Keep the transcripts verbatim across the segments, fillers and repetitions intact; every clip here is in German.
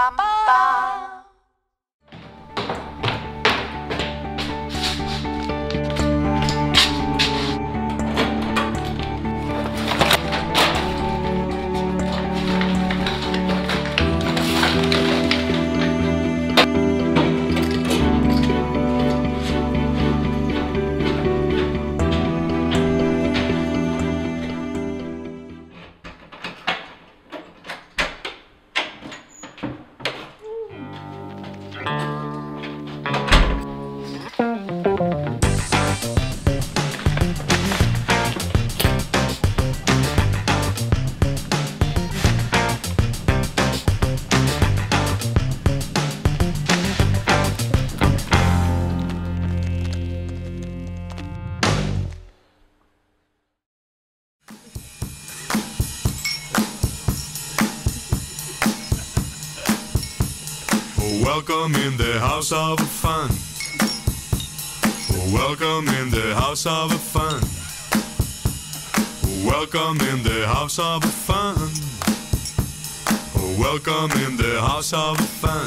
bum, bum. Welcome in the house of fun. Welcome in the house of fun. Welcome in the house of fun. Welcome in the house of fun.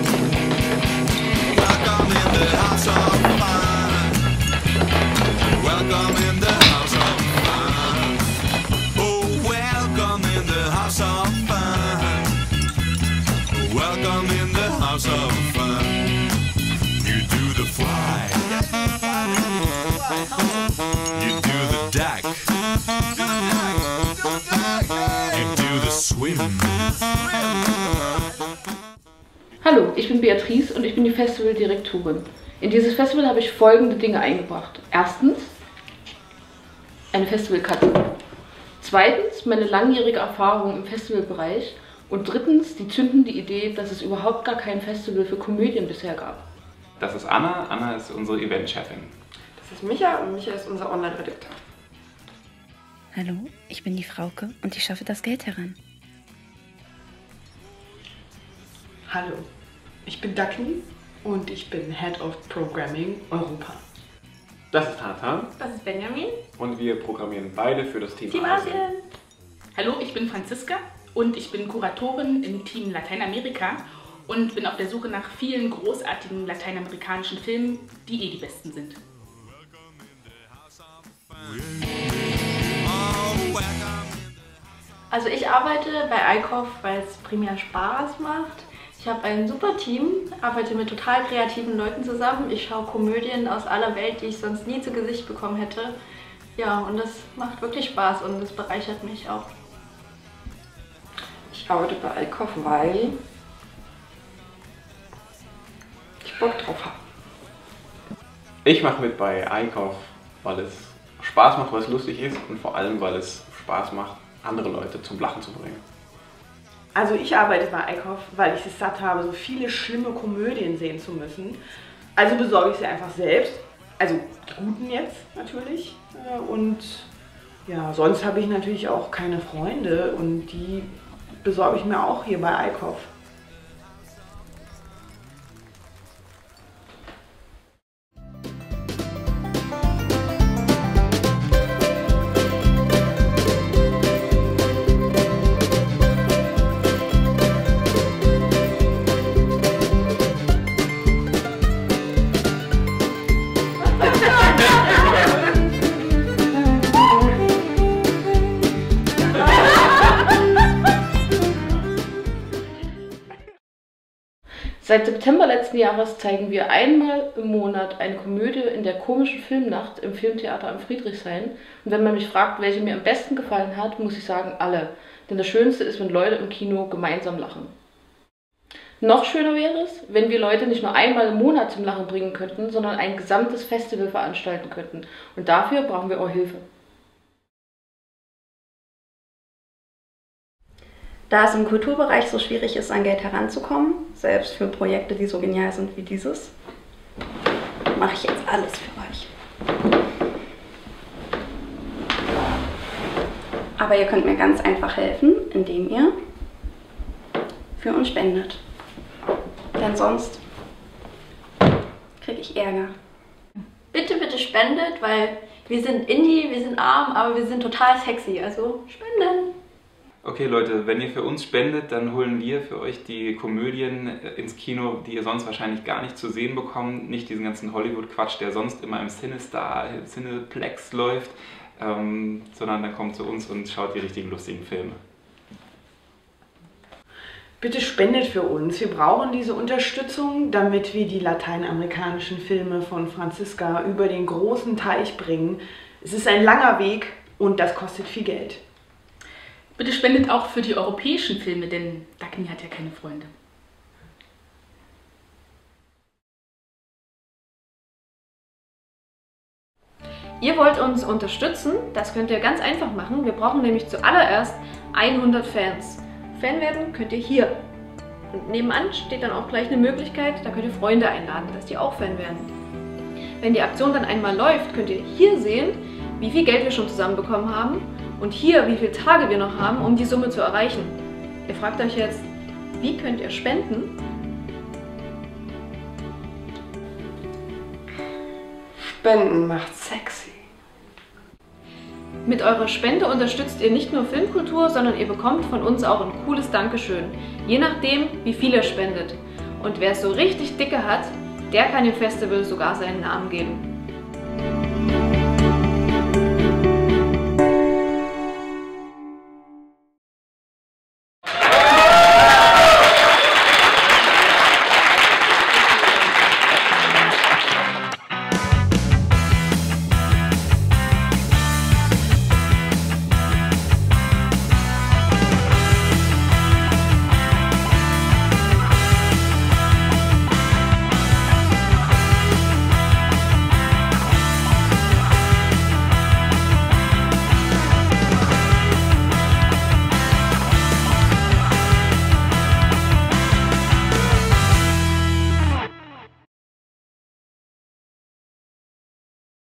Welcome in the house of fun. Welcome in the house of fun. Oh, welcome in the house of fun. Welcome in the house of fun. You do the fly. You do the duck. You do the swim. Hallo, ich bin Beatrice und ich bin die Festivaldirektorin. In dieses Festival habe ich folgende Dinge eingebracht. Erstens eine Festivalkarte. Zweitens meine langjährige Erfahrung im Festivalbereich. Und drittens die zündende Idee, dass es überhaupt gar kein Festival für Komödien bisher gab. Das ist Anna. Anna ist unsere Eventchefin. Das ist Micha und Micha ist unser Online-Redakteur. Hallo, ich bin die Frauke und ich schaffe das Geld heran. Hallo, ich bin Dagny und ich bin Head of Programming Europa. Das ist Tata. Das ist Benjamin. Und wir programmieren beide für das Team, Team Asien. Hallo, ich bin Franziska und ich bin Kuratorin im Team Lateinamerika und bin auf der Suche nach vielen großartigen lateinamerikanischen Filmen, die eh die besten sind. Also ich arbeite bei iKoff, weil es primär Spaß macht. Ich habe ein super Team, arbeite mit total kreativen Leuten zusammen. Ich schaue Komödien aus aller Welt, die ich sonst nie zu Gesicht bekommen hätte. Ja, und das macht wirklich Spaß und das bereichert mich auch. Ich arbeite bei iKoff, weil ich Bock drauf habe. Ich mache mit bei iKoff, weil es Spaß macht, weil es lustig ist und vor allem, weil es Spaß macht, andere Leute zum Lachen zu bringen. Also ich arbeite bei iKoff, weil ich es satt habe, so viele schlimme Komödien sehen zu müssen. Also besorge ich sie einfach selbst. Also die guten jetzt natürlich. Und ja, sonst habe ich natürlich auch keine Freunde und die besorge ich mir auch hier bei iKoff. Seit September letzten Jahres zeigen wir einmal im Monat eine Komödie in der komischen Filmnacht im Filmtheater am Friedrichshain. Und wenn man mich fragt, welche mir am besten gefallen hat, muss ich sagen, alle. Denn das Schönste ist, wenn Leute im Kino gemeinsam lachen. Noch schöner wäre es, wenn wir Leute nicht nur einmal im Monat zum Lachen bringen könnten, sondern ein gesamtes Festival veranstalten könnten. Und dafür brauchen wir eure Hilfe. Da es im Kulturbereich so schwierig ist, an Geld heranzukommen, selbst für Projekte, die so genial sind wie dieses, mache ich jetzt alles für euch. Aber ihr könnt mir ganz einfach helfen, indem ihr für uns spendet. Denn sonst kriege ich Ärger. Bitte, bitte spendet, weil wir sind Indie, wir sind arm, aber wir sind total sexy. Also spenden! Okay Leute, wenn ihr für uns spendet, dann holen wir für euch die Komödien ins Kino, die ihr sonst wahrscheinlich gar nicht zu sehen bekommt. Nicht diesen ganzen Hollywood-Quatsch, der sonst immer im Cinestar, im Cineplex läuft, ähm, sondern dann kommt zu uns und schaut die richtigen lustigen Filme. Bitte spendet für uns. Wir brauchen diese Unterstützung, damit wir die lateinamerikanischen Filme von Franziska über den großen Teich bringen. Es ist ein langer Weg und das kostet viel Geld. Bitte spendet auch für die europäischen Filme, denn Dagny hat ja keine Freunde. Ihr wollt uns unterstützen? Das könnt ihr ganz einfach machen. Wir brauchen nämlich zuallererst hundert Fans. Fan werden könnt ihr hier. Und nebenan steht dann auch gleich eine Möglichkeit, da könnt ihr Freunde einladen, dass die auch Fan werden. Wenn die Aktion dann einmal läuft, könnt ihr hier sehen, wie viel Geld wir schon zusammenbekommen haben und hier, wie viele Tage wir noch haben, um die Summe zu erreichen. Ihr fragt euch jetzt, wie könnt ihr spenden? Spenden macht sexy. Mit eurer Spende unterstützt ihr nicht nur Filmkultur, sondern ihr bekommt von uns auch ein cooles Dankeschön. Je nachdem, wie viel ihr spendet. Und wer es so richtig dicke hat, der kann dem Festival sogar seinen Namen geben.